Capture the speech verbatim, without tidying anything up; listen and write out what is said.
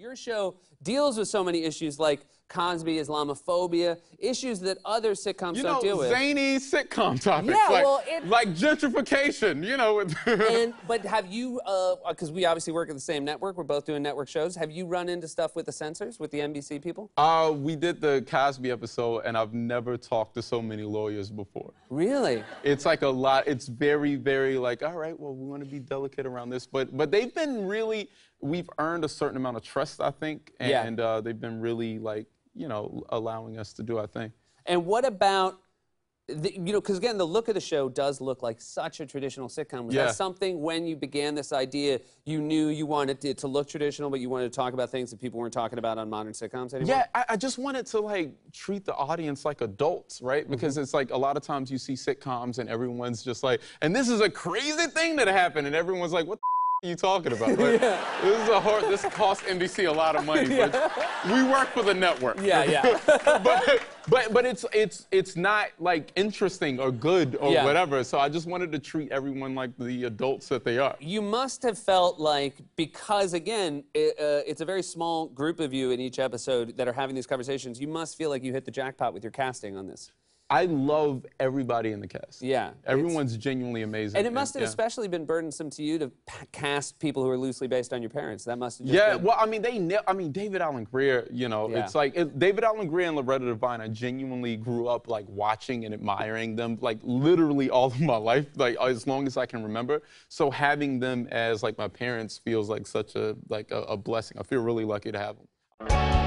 Your show deals with so many issues like Cosby, Islamophobia, issues that other sitcoms you don't know, deal with. zany sitcom topics. Yeah, like, well, it... like gentrification, you know. and, but have you, because uh, we obviously work at the same network, we're both doing network shows, have you run into stuff with the censors, with the N B C people? Uh, we did the Cosby episode, and I've never talked to so many lawyers before. Really? It's like a lot, it's very, very like, all right, well, we want to be delicate around this, but but they've been really, we've earned a certain amount of trust, I think, and yeah. uh, they've been really, like, you know, allowing us to do our thing. And what about, the, you know, because again, the look of the show does look like such a traditional sitcom. Was yeah. that something when you began this idea, you knew you wanted it to look traditional, but you wanted to talk about things that people weren't talking about on modern sitcoms anymore? Yeah, I, I just wanted to, like, treat the audience like adults, right? Because mm-hmm. it's like a lot of times you see sitcoms and everyone's just like, and this is a crazy thing that happened, and everyone's like, what the are you talking about? Like, yeah. This is a hard, this costs N B C a lot of money, but yeah. we work for the network. Yeah, yeah. but but but it's it's it's not like interesting or good or yeah. whatever. So I just wanted to treat everyone like the adults that they are. You must have felt like, because again, it, uh, it's a very small group of you in each episode that are having these conversations. You must feel like you hit the jackpot with your casting on this. I love everybody in the cast. Yeah. Everyone's genuinely amazing. And it must have yeah. especially been burdensome to you to cast people who are loosely based on your parents. That must have just Yeah, been... well, I mean, they, I mean, David Alan Grier, you know, yeah. it's like, it, David Alan Grier and Loretta Devine, I genuinely grew up, like, watching and admiring them, like, literally all of my life, like, as long as I can remember. So having them as, like, my parents feels like such a, like, a, a blessing. I feel really lucky to have them.